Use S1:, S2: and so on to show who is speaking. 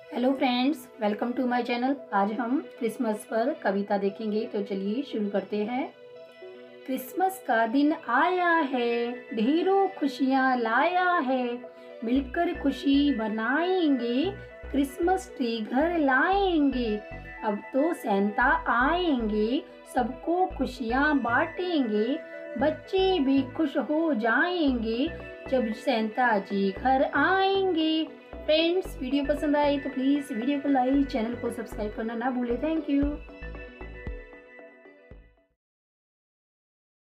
S1: Hello friends, welcome to my channel. आज हम Christmas पर कविता देखेंगे, तो चलिए शुरू करते हैं। क्रिसमस का दिन आया है, ढेरों खुशियाँ लाया है, मिलकर खुशी मनाएंगे, क्रिसमस ट्री घर लाएंगे। अब तो सैंता आएंगे, सबको खुशियाँ बांटेंगे, बच्चे भी खुश हो जाएंगे जब सैंता जी घर आएंगे। फ्रेंड्स, वीडियो पसंद आई तो प्लीज़ वीडियो को लाइक, चैनल को सब्सक्राइब करना ना भूलें। Thank you.